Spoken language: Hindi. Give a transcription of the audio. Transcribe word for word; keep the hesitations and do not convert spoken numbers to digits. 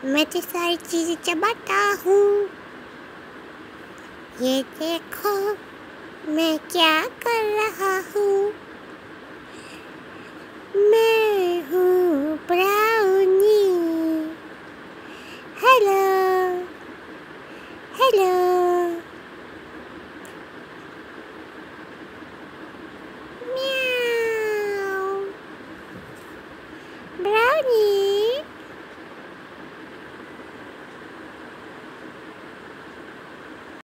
मैं तो सारी चीज़ें चबाता हूँ। ये देखो मैं क्या कर रहा हूँ। मैं हूँ ब्राउनी। Hello hello. म्याऊ। ब्राउनी